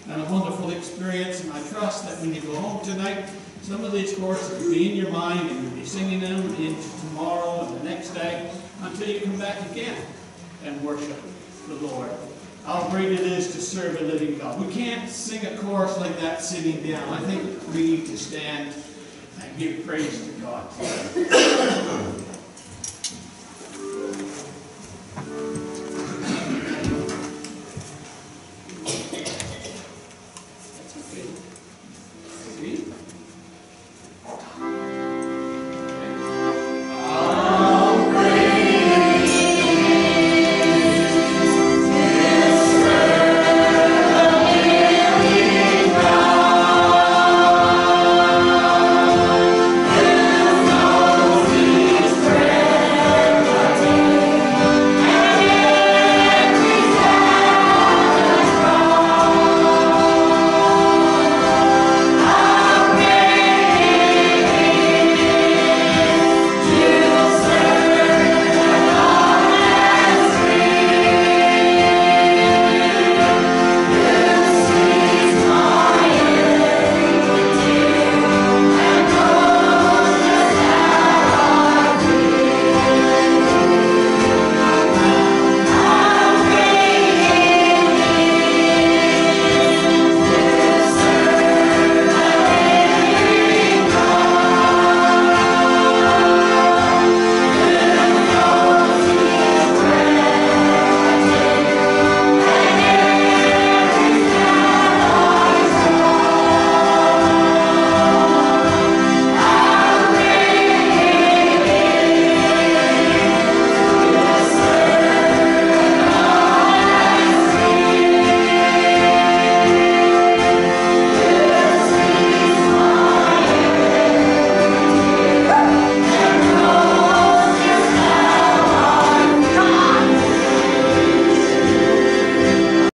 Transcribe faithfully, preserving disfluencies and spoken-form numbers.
and a wonderful experience, and I trust that when you go home tonight, some of these choruses will be in your mind and you'll be singing them into tomorrow and the next day until you come back again and worship the Lord. How great it is to serve a living God. We can't sing a chorus like that sitting down. I think we need to stand and give praise to God.